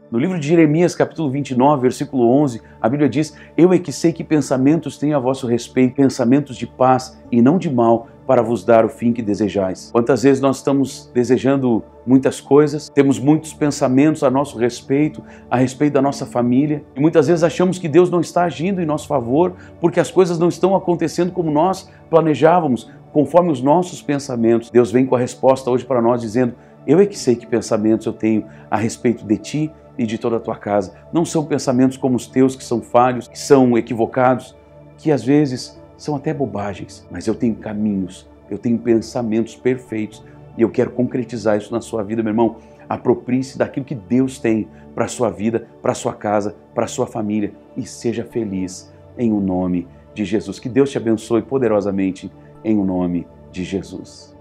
No livro de Jeremias, capítulo 29, versículo 11, a Bíblia diz: eu é que sei que pensamentos tenho a vosso respeito, pensamentos de paz e não de mal, para vos dar o fim que desejais. Quantas vezes nós estamos desejando muitas coisas, temos muitos pensamentos a nosso respeito, a respeito da nossa família, e muitas vezes achamos que Deus não está agindo em nosso favor, porque as coisas não estão acontecendo como nós planejávamos, conforme os nossos pensamentos. Deus vem com a resposta hoje para nós dizendo: eu é que sei que pensamentos eu tenho a respeito de ti e de toda a tua casa. Não são pensamentos como os teus, que são falhos, que são equivocados, que às vezes são até bobagens, mas eu tenho caminhos, eu tenho pensamentos perfeitos e eu quero concretizar isso na sua vida, meu irmão. Aproprie-se daquilo que Deus tem para a sua vida, para a sua casa, para a sua família e seja feliz em o nome de Jesus. Que Deus te abençoe poderosamente em o nome de Jesus.